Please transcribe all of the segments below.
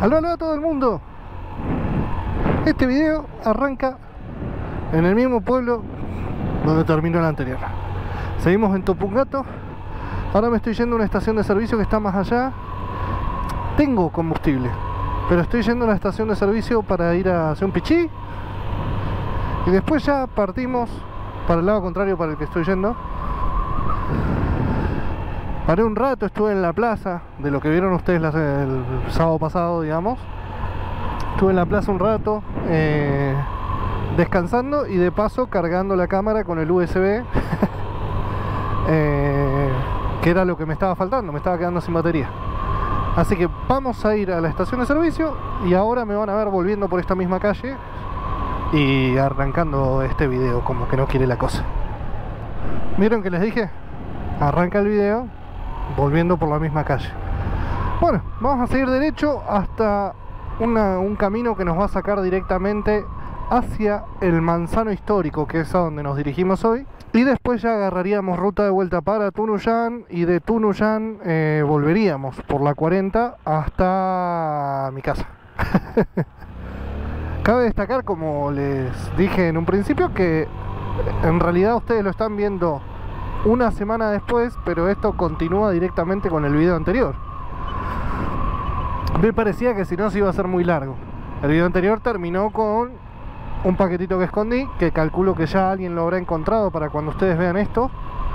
Aló, aló a todo el mundo. Este video arranca en el mismo pueblo donde terminó el anterior. Seguimos en Tupungato. Ahora me estoy yendo a una estación de servicio que está más allá. Tengo combustible, pero estoy yendo a la estación de servicio para ir a hacer un pichí. Y después ya partimos para el lado contrario para el que estoy yendo. Paré un rato, estuve en la plaza, de lo que vieron ustedes el sábado pasado, digamos. Estuve en la plaza un rato, descansando y de paso cargando la cámara con el USB. Que era lo que me estaba faltando, me estaba quedando sin batería. Así que vamos a ir a la estación de servicio y ahora me van a ver volviendo por esta misma calle y arrancando este video, como que no quiere la cosa. ¿Vieron que les dije? Arranca el video volviendo por la misma calle. Bueno, vamos a seguir derecho hasta un camino que nos va a sacar directamente hacia el Manzano Histórico, que es a donde nos dirigimos hoy. Y después ya agarraríamos ruta de vuelta para Tunuyán y de Tunuyán volveríamos por la 40 hasta mi casa. Cabe destacar, como les dije en un principio, que en realidad ustedes lo están viendo una semana después, pero esto continúa directamente con el video anterior. Me parecía que si no se iba a hacer muy largo. El video anterior terminó con un paquetito que escondí, que calculo que ya alguien lo habrá encontrado para cuando ustedes vean esto.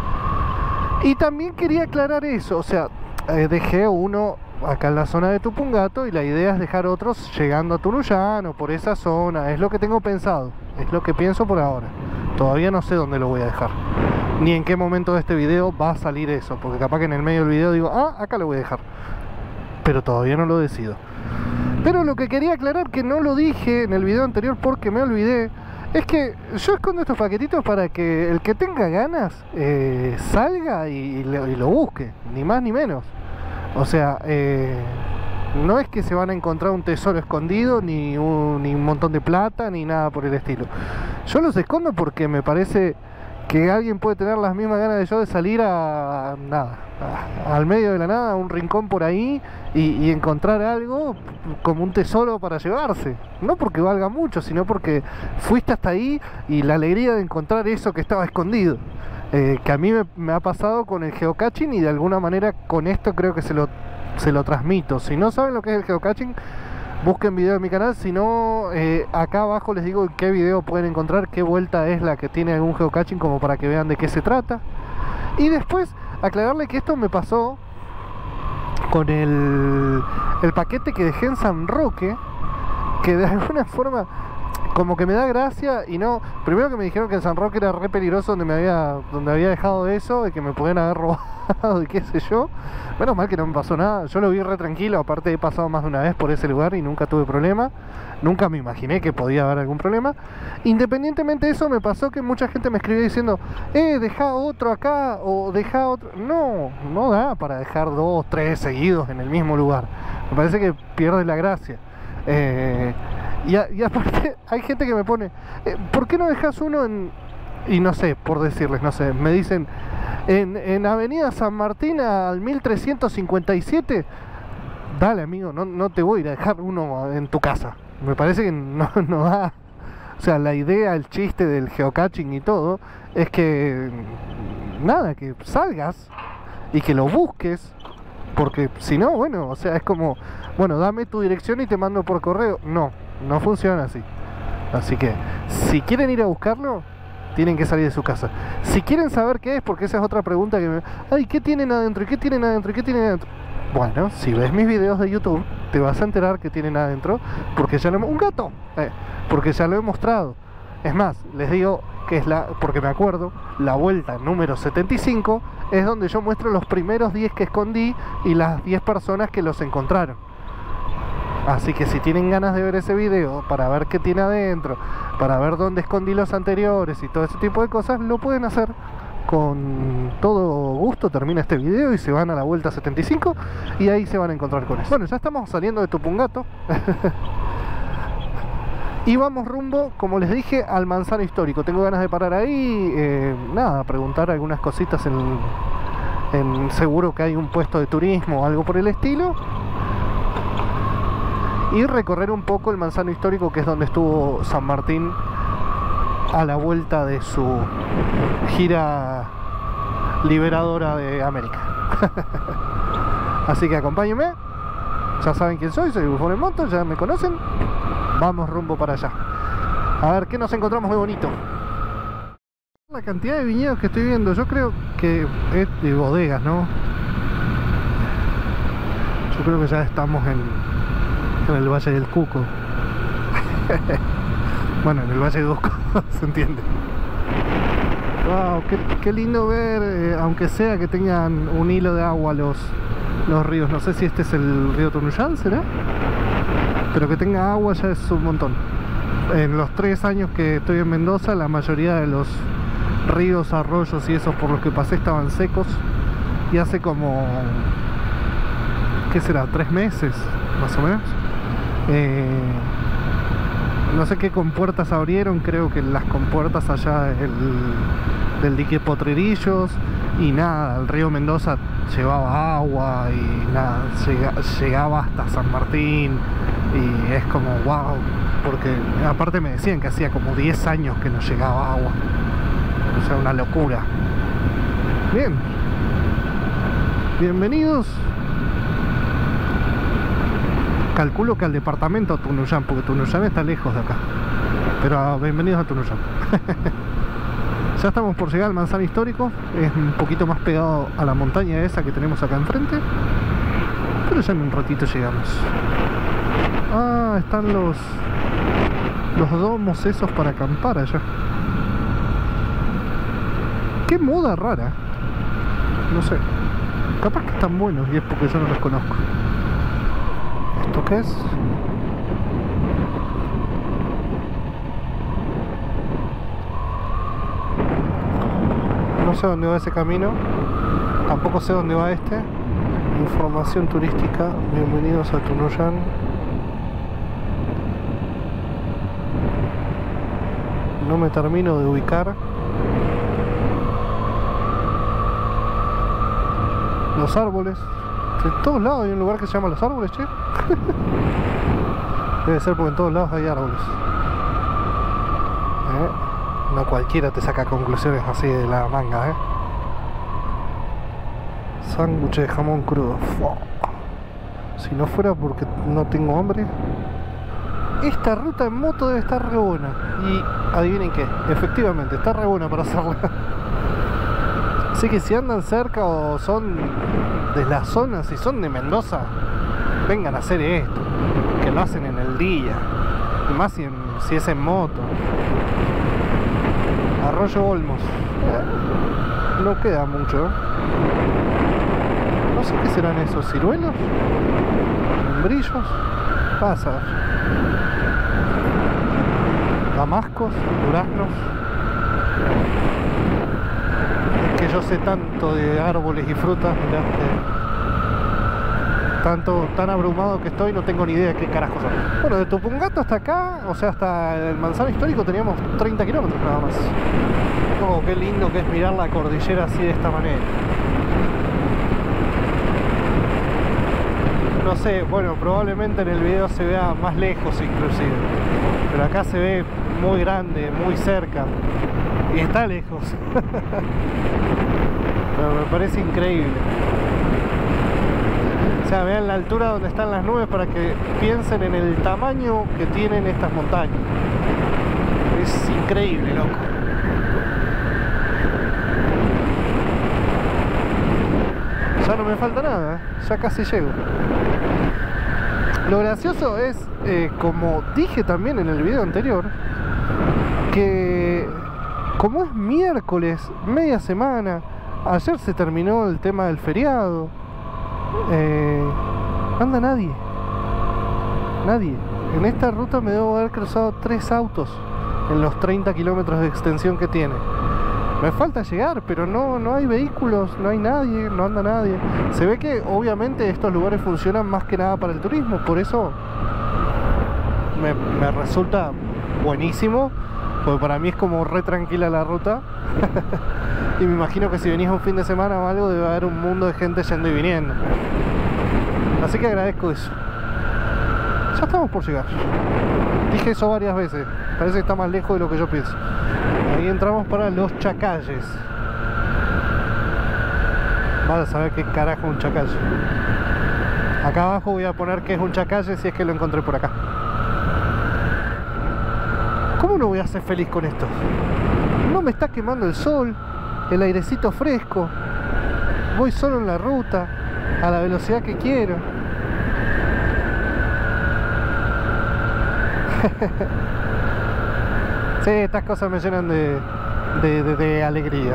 Y también quería aclarar eso, o sea, dejé uno acá en la zona de Tupungato y la idea es dejar otros llegando a Tunuyán o por esa zona. Es lo que tengo pensado, es lo que pienso por ahora. Todavía no sé dónde lo voy a dejar, ni en qué momento de este video va a salir eso, porque capaz que en el medio del video digo, ah, acá lo voy a dejar, pero todavía no lo decido. Pero lo que quería aclarar, que no lo dije en el video anterior porque me olvidé, es que yo escondo estos paquetitos para que el que tenga ganas salga y lo busque, ni más ni menos. O sea, no es que se van a encontrar un tesoro escondido, ni un montón de plata, ni nada por el estilo. Yo los escondo porque me parece que alguien puede tener las mismas ganas de yo de salir a nada, al medio de la nada, a un rincón por ahí y encontrar algo como un tesoro para llevarse. No porque valga mucho, sino porque fuiste hasta ahí y la alegría de encontrar eso que estaba escondido. Que a mí me ha pasado con el geocaching y de alguna manera con esto creo que se lo transmito. Si no saben lo que es el geocaching, busquen video en mi canal. Si no, acá abajo les digo en qué video pueden encontrar qué vuelta es la que tiene algún geocaching, como para que vean de qué se trata. Y después aclararle que esto me pasó con el paquete que dejé en San Roque, que de alguna forma como que me da gracia. Y no, primero que me dijeron que en San Roque era re peligroso donde había dejado eso, y que me podían haber robado y qué sé yo. Menos mal que no me pasó nada, yo lo vi re tranquilo. Aparte he pasado más de una vez por ese lugar y nunca tuve problema. Nunca me imaginé que podía haber algún problema. Independientemente de eso, me pasó que mucha gente me escribió diciendo, deja otro acá o deja otro. No da para dejar 2, 3 seguidos en el mismo lugar. Me parece que pierde la gracia. Y aparte hay gente que me pone, ¿por qué no dejas uno en...? Y no sé, por decirles, no sé, me dicen en Avenida San Martín al 1357. Dale, amigo, no te voy a ir a dejar uno en tu casa. Me parece que no da. O sea, la idea, el chiste del geocaching y todo es que nada, que salgas y que lo busques. Porque si no, bueno, o sea, es como, bueno, dame tu dirección y te mando por correo. No funciona así. Así que, si quieren ir a buscarlo, tienen que salir de su casa. Si quieren saber qué es, porque esa es otra pregunta que me... Ay, ¿qué tienen adentro? ¿Y qué tienen adentro? ¿Y qué tienen adentro? Bueno, si ves mis videos de YouTube, te vas a enterar que tienen adentro, porque ya lo hemos... ¡Un gato! Porque ya lo he mostrado. Es más, les digo que es porque me acuerdo, la vuelta número 75 es donde yo muestro los primeros 10 que escondí y las 10 personas que los encontraron. Así que si tienen ganas de ver ese video para ver qué tiene adentro, para ver dónde escondí los anteriores y todo ese tipo de cosas, lo pueden hacer con todo gusto. Termina este video y se van a la vuelta 75 y ahí se van a encontrar con eso. Bueno, ya estamos saliendo de Tupungato. Y vamos rumbo, como les dije, al Manzano Histórico. Tengo ganas de parar ahí, nada, preguntar algunas cositas seguro que hay un puesto de turismo o algo por el estilo. y recorrer un poco el Manzano Histórico, que es donde estuvo San Martín a la vuelta de su gira liberadora de América. Así que acompáñenme, ya saben quién soy Bufón en Moto, ya me conocen, vamos rumbo para allá. A ver qué nos encontramos de bonito. La cantidad de viñedos que estoy viendo, yo creo que es de bodegas, ¿no? Yo creo que ya estamos en el Valle del Cuco. Bueno, en el Valle del Cuco, se entiende. Wow, qué lindo ver, aunque sea que tengan un hilo de agua los ríos. No sé si este es el río Tunuyán, ¿será? Pero que tenga agua ya es un montón. En los 3 años que estoy en Mendoza, la mayoría de los ríos, arroyos y esos por los que pasé estaban secos. Y hace como, ¿qué será? 3 meses, más o menos. No sé qué compuertas abrieron, creo que las compuertas allá del dique Potrerillos. Y nada, el río Mendoza llevaba agua y nada, llegaba hasta San Martín. Y es como wow, porque aparte me decían que hacía como 10 años que no llegaba agua. O sea, una locura. Bien, bienvenidos. Calculo que al departamento Tunuyán, porque Tunuyán está lejos de acá. Pero bienvenidos a Tunuyán. Ya estamos por llegar al Manzano Histórico. Es un poquito más pegado a la montaña esa que tenemos acá enfrente, pero ya en un ratito llegamos. Ah, están los domos esos para acampar allá. Qué moda rara. No sé, capaz que están buenos y es porque yo no los conozco. ¿Esto qué es? No sé dónde va ese camino, tampoco sé dónde va este. Información turística, bienvenidos a Tunuyán. No me termino de ubicar. Los árboles, en todos lados hay un lugar que se llama Los Árboles, che. Debe ser porque en todos lados hay árboles. No cualquiera te saca conclusiones así de la manga, Sándwich de jamón crudo. Fua. Si no fuera porque no tengo hambre, esta ruta en moto debe estar re buena. Y adivinen qué, efectivamente está re buena para hacerla. Así que si andan cerca o son de la zona, si son de Mendoza, vengan a hacer esto, que lo hacen en el día, y más si es en moto. Arroyo Olmos, no queda mucho, No sé qué serán esos, ciruelos, membrillos, pasas, damascos, duraznos. Es que yo sé tanto de árboles y frutas, mirá, tan abrumado que estoy, no tengo ni idea de qué carajos son. Bueno, de Tupungato hasta acá, o sea, hasta el Manzano Histórico teníamos 30 kilómetros nada más. Oh, qué lindo que es mirar la cordillera así de esta manera. No sé, bueno, probablemente en el video se vea más lejos inclusive, pero acá se ve muy grande, muy cerca, y está lejos. Pero me parece increíble. O sea, vean la altura donde están las nubes para que piensen en el tamaño que tienen estas montañas. Es increíble, loco. Ya no me falta nada, ya casi llego. Lo gracioso es, como dije también en el video anterior, que como es miércoles, media semana, ayer se terminó el tema del feriado, anda nadie. En esta ruta me debo haber cruzado 3 autos en los 30 kilómetros de extensión que tiene. Me falta llegar, pero no hay vehículos, no hay nadie, no anda nadie. Se ve que obviamente estos lugares funcionan más que nada para el turismo, por eso me resulta buenísimo, porque para mí es como re tranquila la ruta. Y me imagino que si venís un fin de semana o algo, debe haber un mundo de gente yendo y viniendo. Así que agradezco eso. Ya estamos por llegar. Dije eso varias veces. Parece que está más lejos de lo que yo pienso. Ahí entramos para los Chacalles. Vas a saber qué carajo es un chacalle. Acá abajo voy a poner que es un chacalle si es que lo encontré por acá. ¿Cómo no voy a ser feliz con esto? No me está quemando el sol, el airecito fresco. Voy solo en la ruta, a la velocidad que quiero. Sí, estas cosas me llenan de alegría.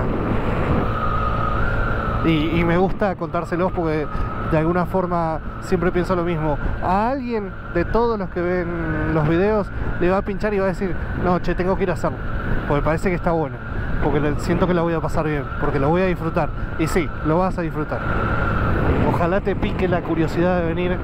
Y me gusta contárselos porque de alguna forma siempre pienso lo mismo. A alguien de todos los que ven los videos le va a pinchar y va a decir: no, che, tengo que ir a hacerlo, porque parece que está bueno, porque siento que la voy a pasar bien, porque lo voy a disfrutar. Y sí, lo vas a disfrutar. Ojalá te pique la curiosidad de venir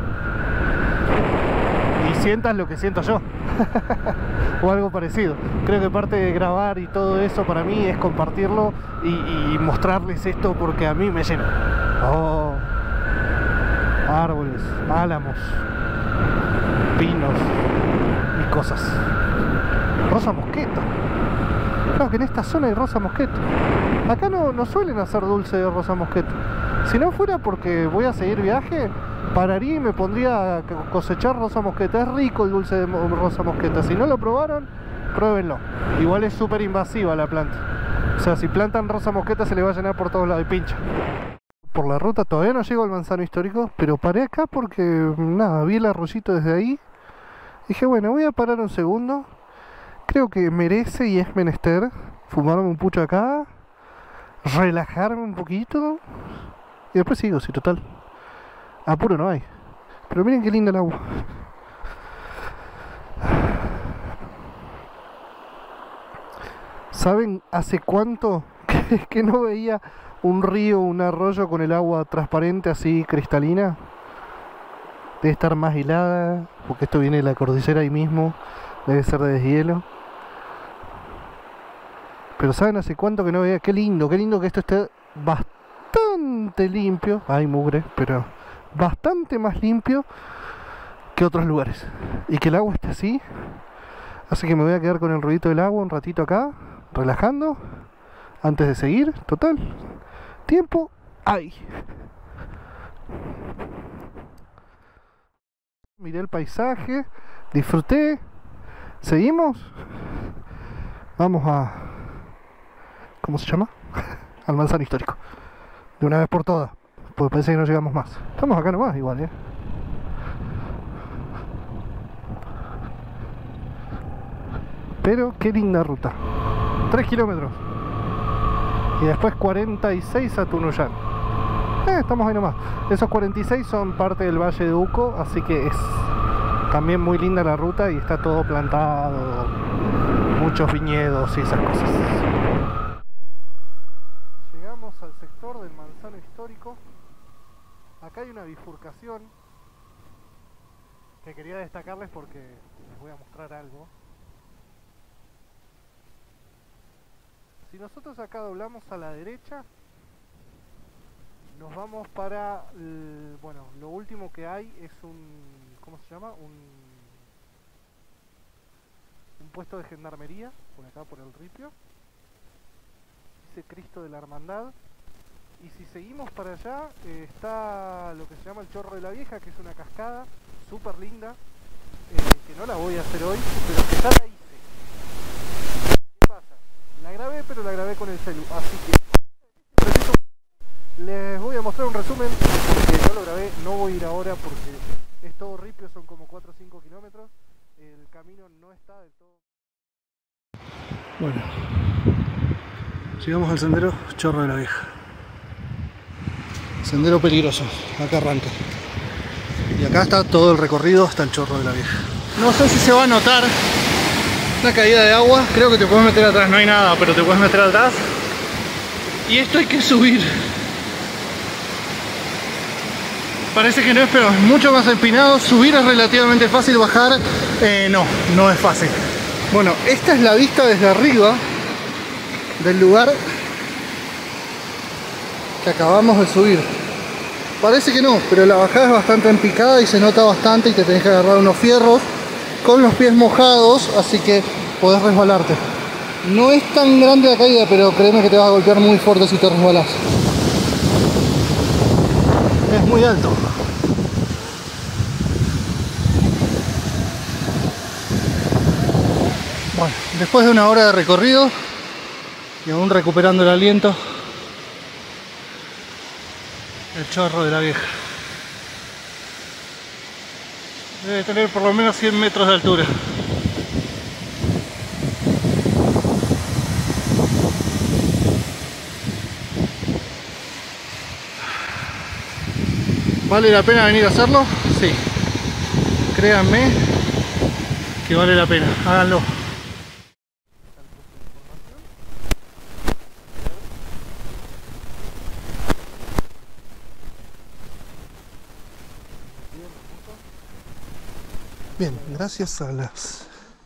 y sientas lo que siento yo. O algo parecido. Creo que parte de grabar y todo eso para mí es compartirlo y mostrarles esto, porque a mí me llena. Oh, árboles, álamos, pinos y cosas. Rosa mosqueta. Claro que en esta zona hay rosa mosqueta. Acá no suelen hacer dulce de rosa mosqueta. Si no fuera porque voy a seguir viaje, pararía y me pondría a cosechar rosa mosqueta. Es rico el dulce de rosa mosqueta. Si no lo probaron, pruébenlo. Igual es súper invasiva la planta. O sea, si plantan rosa mosqueta se le va a llenar por todos lados y pincha. Por la ruta todavía no llego al Manzano Histórico, pero paré acá porque, nada, vi el arroyito desde ahí. Dije, bueno, voy a parar un segundo. Creo que merece y es menester fumarme un pucho acá, relajarme un poquito y después sigo, si total apuro no hay. Pero miren qué linda el agua. ¿Saben hace cuánto que no veía un río, un arroyo con el agua transparente así cristalina? Debe estar más helada, porque esto viene de la cordillera ahí mismo, debe ser de deshielo. Pero ¿saben hace cuánto que no veía? Qué lindo que esto esté bastante limpio. Hay mugre, pero bastante más limpio que otros lugares. Y que el agua esté así. Así que me voy a quedar con el ruidito del agua un ratito acá, relajando, antes de seguir. Total, tiempo hay. Miré el paisaje, disfruté. ¿Seguimos? Vamos a... ¿cómo se llama? Al Manzano Histórico. De una vez por todas, porque parece que no llegamos más. Estamos acá nomás igual, Pero qué linda ruta. 3 kilómetros. Y después 46 a Tunuyán. Estamos ahí nomás. Esos 46 son parte del Valle de Uco, así que es también muy linda la ruta y está todo plantado, muchos viñedos y esas cosas. Llegamos al sector del Manzano Histórico. Acá hay una bifurcación que quería destacarles porque les voy a mostrar algo. Si nosotros acá doblamos a la derecha, nos vamos para bueno, lo último que hay es un, ¿cómo se llama? Un puesto de gendarmería, por acá por el ripio. Dice Cristo de la Hermandad. Y si seguimos para allá, está lo que se llama el Chorro de la Vieja, que es una cascada súper linda, que no la voy a hacer hoy, pero que ya la hice. ¿Qué pasa? La grabé, pero la grabé con el celu, así que les voy a mostrar un resumen, porque yo lo grabé, no voy a ir ahora porque es todo ripio, son como 4 o 5 kilómetros, el camino no está del todo... Bueno, llegamos al sendero Chorro de la Vieja. Sendero peligroso, acá arranca. Y acá está todo el recorrido hasta el Chorro de la Vieja. No sé si se va a notar la caída de agua, creo que te puedes meter atrás, no hay nada, pero te puedes meter atrás. Y esto hay que subir. Parece que no es, pero es mucho más empinado. Subir es relativamente fácil, bajar no es fácil. Bueno, esta es la vista desde arriba del lugar que acabamos de subir. Parece que no, pero la bajada es bastante en picada y se nota bastante y te tenés que agarrar unos fierros con los pies mojados, así que podés resbalarte. No es tan grande la caída, pero créeme que te vas a golpear muy fuerte si te resbalás. Es muy alto. Bueno, después de una hora de recorrido y aún recuperando el aliento, el Chorro de la Vieja debe tener por lo menos 100 metros de altura. ¿Vale la pena venir a hacerlo? Sí. Créanme que vale la pena. Háganlo. Bien, gracias a las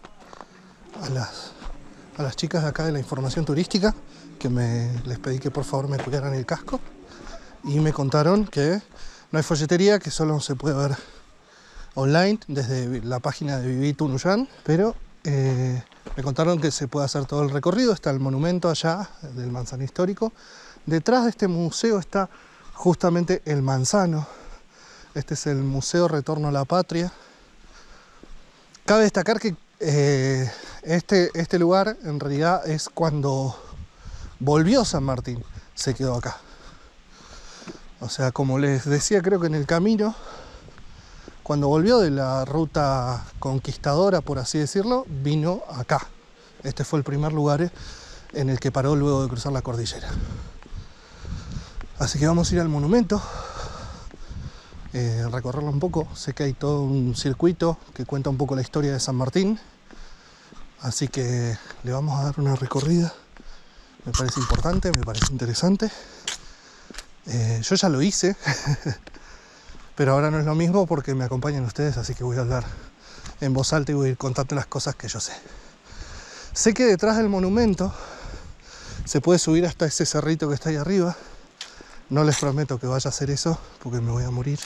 chicas de acá de la información turística que les pedí que por favor me cuidaran el casco y me contaron que no hay folletería, que solo se puede ver online desde la página de Viví Tunuyán, pero me contaron que se puede hacer todo el recorrido. Está el monumento allá del manzano histórico. Detrás de este museo está justamente el manzano. Este es el Museo Retorno a la Patria. Cabe destacar que este lugar en realidad es cuando volvió San Martín, se quedó acá. O sea, como les decía, creo que en el camino, cuando volvió de la ruta conquistadora, por así decirlo, vino acá. Este fue el primer lugar en el que paró luego de cruzar la cordillera. Así que vamos a ir al monumento, recorrerlo un poco. Sé que hay todo un circuito que cuenta un poco la historia de San Martín, así que le vamos a dar una recorrida. Me parece importante, me parece interesante. Yo ya lo hice, pero ahora no es lo mismo porque me acompañan ustedes, así que voy a hablar en voz alta y voy a ir contando las cosas que yo sé. Sé que detrás del monumento se puede subir hasta ese cerrito que está ahí arriba. No les prometo que vaya a hacer eso porque me voy a morir.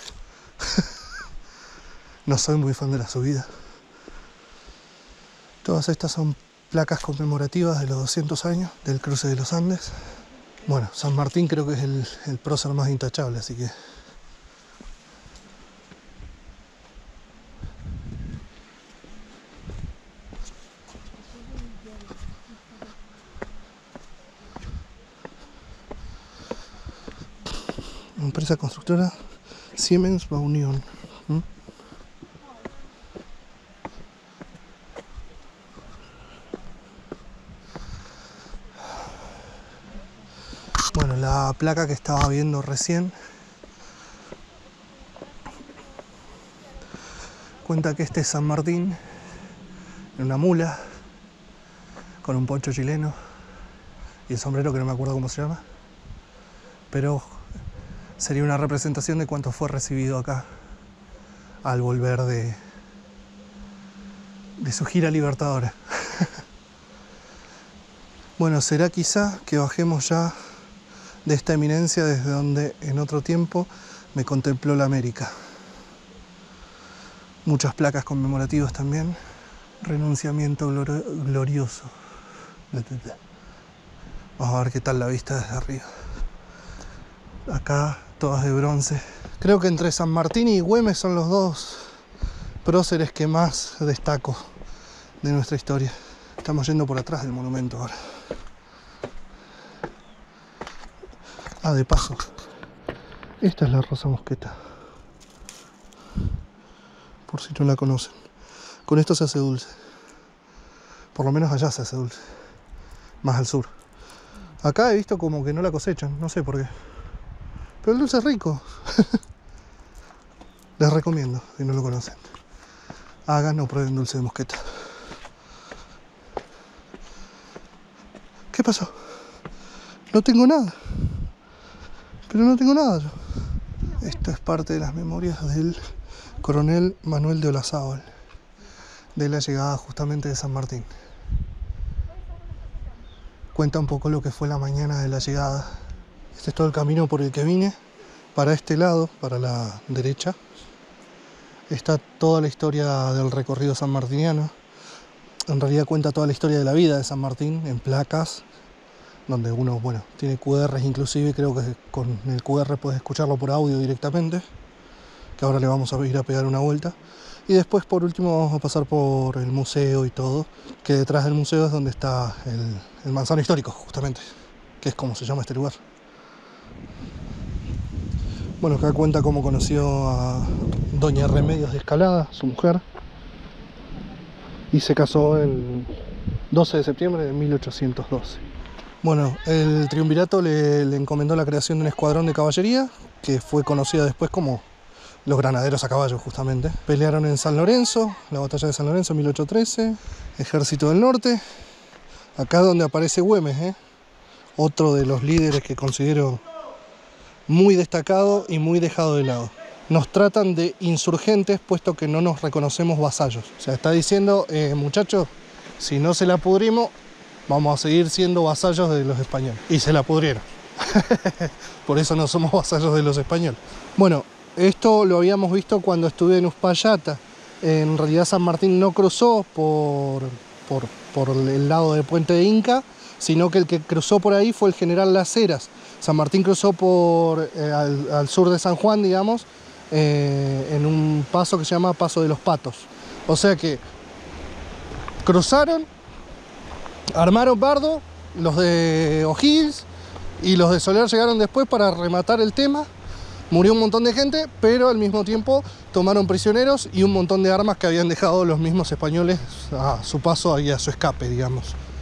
No soy muy fan de la subida. Todas estas son placas conmemorativas de los 200 años del cruce de los Andes. Bueno, San Martín creo que es el prócer más intachable, así que... Empresa constructora Siemens Unión. Bueno, la placa que estaba viendo recién cuenta que este es San Martín en una mula con un poncho chileno y el sombrero que no me acuerdo cómo se llama, pero sería una representación de cuánto fue recibido acá al volver de su gira libertadora. Bueno, será quizá que bajemos ya de esta eminencia desde donde en otro tiempo me contempló la América. Muchas placas conmemorativas también. Renunciamiento glorioso. Vamos a ver qué tal la vista desde arriba. Acá todas de bronce. Creo que entre San Martín y Güemes son los dos próceres que más destaco de nuestra historia. Estamos yendo por atrás del monumento ahora. Ah, de paso, esta es la Rosa Mosqueta, por si no la conocen. Con esto se hace dulce, por lo menos allá se hace dulce, más al sur. Acá he visto como que no la cosechan, no sé por qué, pero el dulce es rico. Les recomiendo, si no lo conocen, hagan o prueben dulce de mosqueta. ¿Qué pasó? No tengo nada. Pero no tengo nada yo. Esto es parte de las memorias del coronel Manuel de Olazábal, de la llegada justamente de San Martín. Cuenta un poco lo que fue la mañana de la llegada. Este es todo el camino por el que vine Para este lado, para la derecha, está toda la historia del recorrido sanmartiniano. En realidad cuenta toda la historia de la vida de San Martín en placas, donde uno, bueno, tiene QRs inclusive, creo que con el QR puedes escucharlo por audio directamente, que ahora le vamos a ir a pegar una vuelta. Y después, por último, vamos a pasar por el museo y todo, que detrás del museo es donde está el manzano histórico, justamente, que es como se llama este lugar. Bueno, acá cuenta cómo conoció a Doña Remedios de Escalada, su mujer, y se casó el 12 de septiembre de 1812. Bueno, el triunvirato le encomendó la creación de un escuadrón de caballería, que fue conocida después como los granaderos a caballo, justamente. Pelearon en San Lorenzo, la batalla de San Lorenzo en 1813, Ejército del Norte. Acá donde aparece Güemes, otro de los líderes que considero muy destacado y muy dejado de lado. Nos tratan de insurgentes puesto que no nos reconocemos vasallos. O sea, está diciendo, muchachos, si no se la pudrimos, vamos a seguir siendo vasallos de los españoles. Y se la pudrieron. Por eso no somos vasallos de los españoles. Bueno, esto lo habíamos visto cuando estuve en Uspallata. En realidad San Martín no cruzó por el lado del puente de Inca, sino que el que cruzó por ahí fue el general Las Heras. San Martín cruzó al sur de San Juan, digamos, en un paso que se llama Paso de los Patos. O sea que cruzaron, armaron bardo, los de O'Higgins y los de Soler llegaron después para rematar el tema. Murió un montón de gente, pero al mismo tiempo tomaron prisioneros y un montón de armas que habían dejado los mismos españoles a su paso y a su escape, digamos.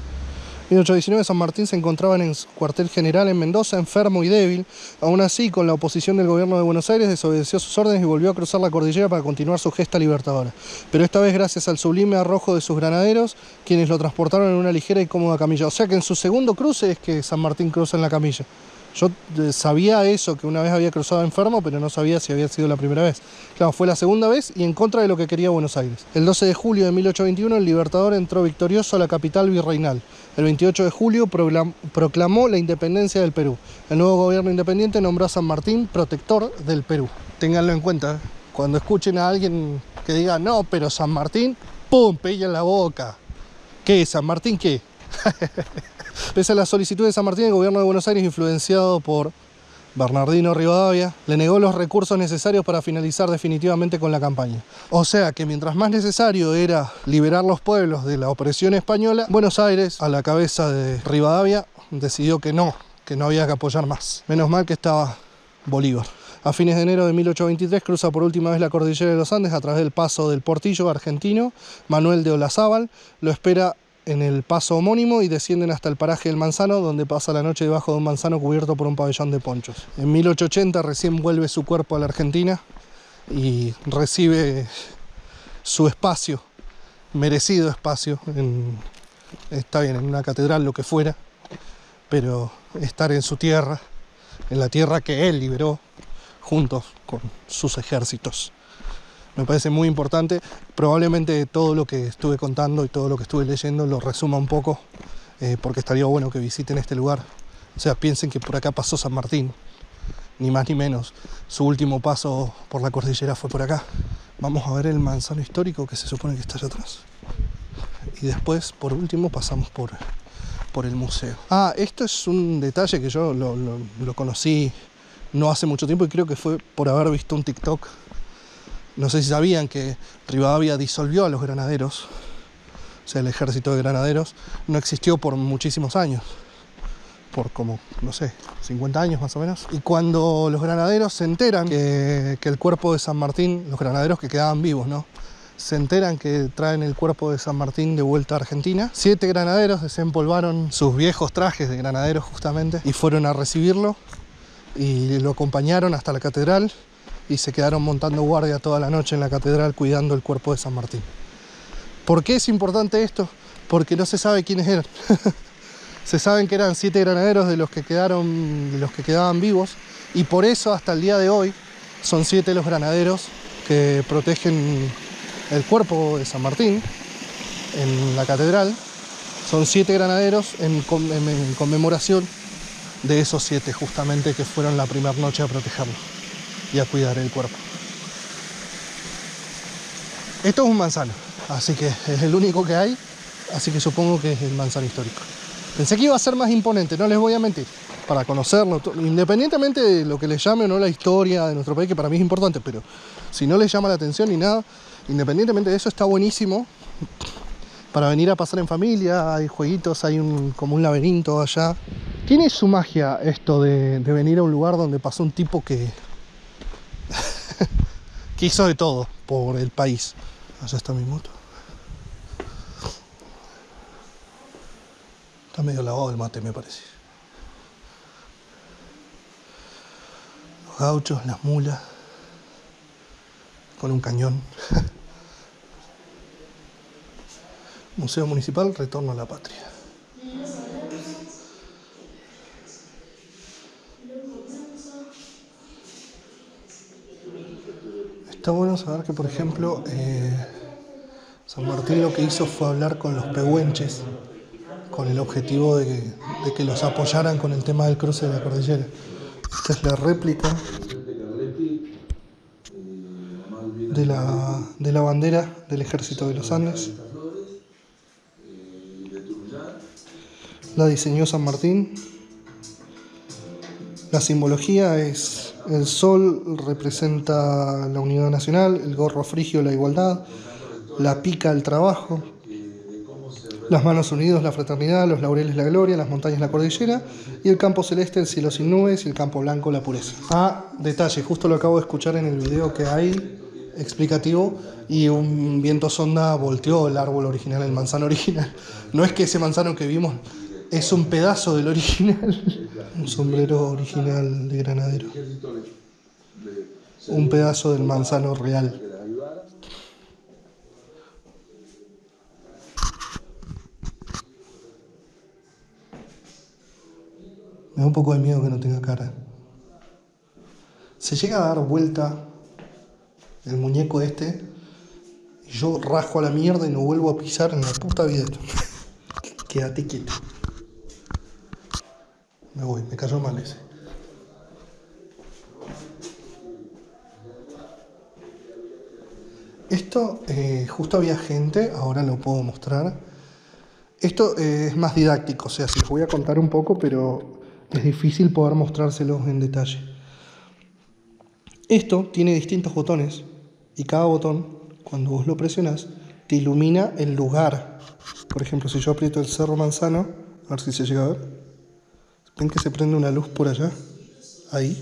En 1819 San Martín se encontraba en su cuartel general en Mendoza, enfermo y débil. Aún así, con la oposición del gobierno de Buenos Aires, desobedeció sus órdenes y volvió a cruzar la cordillera para continuar su gesta libertadora. Pero esta vez gracias al sublime arrojo de sus granaderos, quienes lo transportaron en una ligera y cómoda camilla. O sea que en su segundo cruce es que San Martín cruza en la camilla. Yo sabía eso, que una vez había cruzado enfermo, pero no sabía si había sido la primera vez. Claro, fue la segunda vez y en contra de lo que quería Buenos Aires. El 12 de julio de 1821 el Libertador entró victorioso a la capital virreinal. El 28 de julio proclamó la independencia del Perú. El nuevo gobierno independiente nombró a San Martín protector del Perú. Ténganlo en cuenta, cuando escuchen a alguien que diga, no, pero San Martín, ¡pum!, pella en la boca. ¿Qué? ¿San Martín qué? Pese a la solicitud de San Martín, el gobierno de Buenos Aires, influenciado por Bernardino Rivadavia, le negó los recursos necesarios para finalizar definitivamente con la campaña. O sea que mientras más necesario era liberar los pueblos de la opresión española, Buenos Aires, a la cabeza de Rivadavia, decidió que no había que apoyar más. Menos mal que estaba Bolívar. A fines de enero de 1823 cruza por última vez la cordillera de los Andes a través del paso del Portillo argentino. Manuel de Olazábal lo espera en el paso homónimo y descienden hasta el paraje del Manzano, donde pasa la noche debajo de un manzano cubierto por un pabellón de ponchos. En 1880 recién vuelve su cuerpo a la Argentina y recibe su espacio, merecido espacio, está bien, en una catedral, lo que fuera, pero estar en su tierra, en la tierra que él liberó, juntos con sus ejércitos. Me parece muy importante. Probablemente todo lo que estuve contando y todo lo que estuve leyendo lo resuma un poco, porque estaría bueno que visiten este lugar. O sea, piensen que por acá pasó San Martín, ni más ni menos. Su último paso por la cordillera fue por acá. Vamos a ver el manzano histórico que se supone que está allá atrás. Y después, por último, pasamos por el museo. Ah, esto es un detalle que yo lo conocí no hace mucho tiempo y creo que fue por haber visto un TikTok. No sé si sabían que Rivadavia disolvió a los granaderos, o sea, el ejército de granaderos no existió por muchísimos años, por como, no sé, 50 años más o menos. Y cuando los granaderos se enteran que el cuerpo de San Martín, los granaderos que quedaban vivos, ¿no?, se enteran que traen el cuerpo de San Martín de vuelta a Argentina, 7 granaderos desempolvaron sus viejos trajes de granaderos justamente y fueron a recibirlo y lo acompañaron hasta la catedral. Y se quedaron montando guardia toda la noche en la catedral cuidando el cuerpo de San Martín. ¿Por qué es importante esto? Porque no se sabe quiénes eran. Se saben que eran 7 granaderos de los que quedaban vivos, y por eso hasta el día de hoy son 7 los granaderos que protegen el cuerpo de San Martín en la catedral. Son 7 granaderos en conmemoración de esos 7 justamente que fueron la primera noche a protegerlo. y a cuidar el cuerpo. Esto es un manzano, así que es el único que hay, así que supongo que es el manzano histórico. Pensé que iba a ser más imponente, no les voy a mentir, para conocerlo, independientemente de lo que les llame o no la historia de nuestro país, que para mí es importante, pero si no les llama la atención ni nada, independientemente de eso, está buenísimo para venir a pasar en familia. Hay jueguitos, hay como un laberinto allá. Tiene su magia esto de venir a un lugar donde pasó un tipo que que hizo de todo por el país. Allá está mi moto. Está medio lavado el mate, me parece. Los gauchos, las mulas, con un cañón. Museo Municipal, Retorno a la Patria. Está bueno saber que, por ejemplo, San Martín lo que hizo fue hablar con los pehuenches, con el objetivo de que los apoyaran con el tema del cruce de la cordillera. Esta es la réplica de la bandera del Ejército de los Andes. La diseñó San Martín. La simbología es: el sol representa la unidad nacional, el gorro frigio la igualdad, la pica el trabajo, las manos unidas la fraternidad, los laureles la gloria, las montañas la cordillera, y el campo celeste el cielo sin nubes y el campo blanco la pureza. Ah, detalle, justo lo acabo de escuchar en el video que hay explicativo, y un viento sonda volteó el árbol original, el manzano original. No es que ese manzano que vimos es un pedazo del original. Un sombrero original de granadero. Un pedazo del manzano real. Me da un poco de miedo que no tenga cara. Se llega a dar vuelta el muñeco este y yo rasco a la mierda y no vuelvo a pisar en la puta vida. Quédate quieto. Me voy, me cayó mal ese. Esto, justo había gente, ahora lo puedo mostrar. Esto es más didáctico, o sea, se los voy a contar un poco, pero es difícil poder mostrárselos en detalle. Esto tiene distintos botones y cada botón, cuando vos lo presionás, te ilumina el lugar. Por ejemplo, si yo aprieto el Cerro Manzano, a ver si se llega a ver. ¿Ven que se prende una luz por allá? Ahí.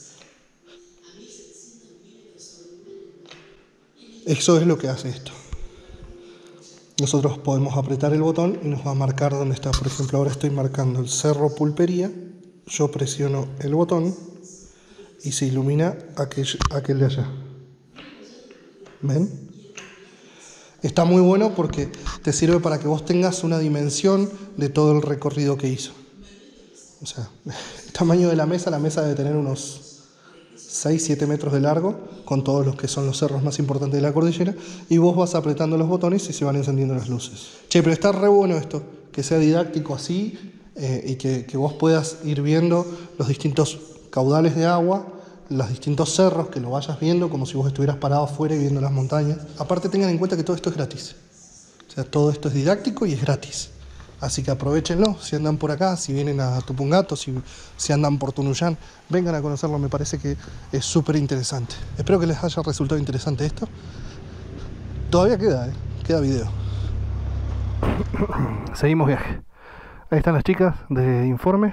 Eso es lo que hace esto. Nosotros podemos apretar el botón y nos va a marcar dónde está. Por ejemplo, ahora estoy marcando el Cerro Pulpería. Yo presiono el botón y se ilumina aquel de allá. ¿Ven? Está muy bueno porque te sirve para que vos tengas una dimensión de todo el recorrido que hizo. O sea, el tamaño de la mesa debe tener unos 6-7 metros de largo, con todos los que son los cerros más importantes de la cordillera, y vos vas apretando los botones y se van encendiendo las luces. Che, pero está re bueno esto, que sea didáctico así, y que vos puedas ir viendo los distintos caudales de agua, los distintos cerros, que lo vayas viendo como si vos estuvieras parado afuera y viendo las montañas. Aparte, tengan en cuenta que todo esto es gratis. O sea, todo esto es didáctico y es gratis. Así que aprovechenlo, si andan por acá, si vienen a Tupungato, si andan por Tunuyán, vengan a conocerlo, me parece que es súper interesante. Espero que les haya resultado interesante esto. Todavía queda video. Seguimos viaje. Ahí están las chicas de Informes.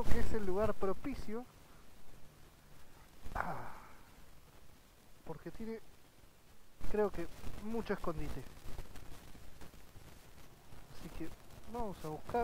creo que es el lugar propicio, porque tiene, creo que, mucho escondite. Así que vamos a buscar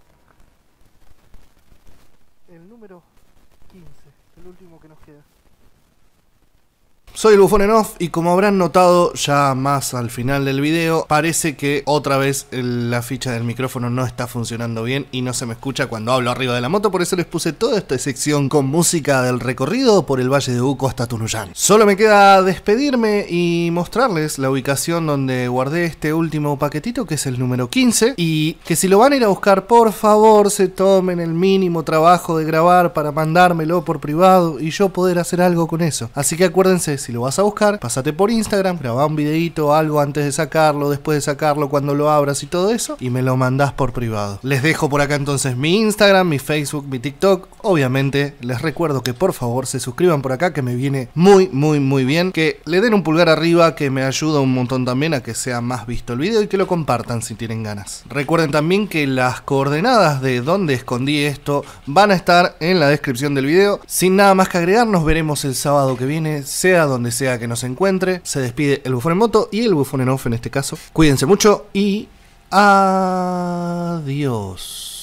el número 15, el último que nos queda. Soy el Bufón en Off y como habrán notado ya más al final del video, parece que otra vez la ficha del micrófono no está funcionando bien y no se me escucha cuando hablo arriba de la moto, por eso les puse toda esta sección con música del recorrido por el Valle de Uco hasta Tunuyán. Solo me queda despedirme y mostrarles la ubicación donde guardé este último paquetito, que es el número 15, y que si lo van a ir a buscar, por favor se tomen el mínimo trabajo de grabar para mandármelo por privado y yo poder hacer algo con eso. Así que acuérdense, si lo vas a buscar, pásate por Instagram, grabá un videito, algo antes de sacarlo, después de sacarlo, cuando lo abras y todo eso, y me lo mandás por privado. Les dejo por acá entonces mi Instagram, mi Facebook, mi TikTok. Obviamente les recuerdo que por favor se suscriban por acá, que me viene muy bien, que le den un pulgar arriba, que me ayuda un montón también a que sea más visto el video, y que lo compartan si tienen ganas. Recuerden también que las coordenadas de donde escondí esto van a estar en la descripción del video. Sin nada más que agregar, nos veremos el sábado que viene, sea donde sea que nos encuentre. Se despide el Bufón en Moto y el Bufón en Off en este caso. Cuídense mucho y adiós.